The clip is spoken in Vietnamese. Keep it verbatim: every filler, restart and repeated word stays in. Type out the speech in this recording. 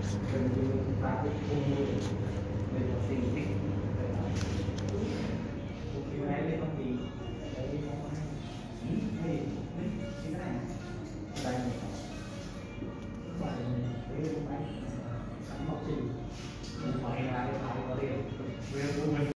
gần như ba cái khung mười để học sinh thích cái này lên không gì đấy không hay gì cái này đây này bài đấy không phải học sinh phải là phải có điểm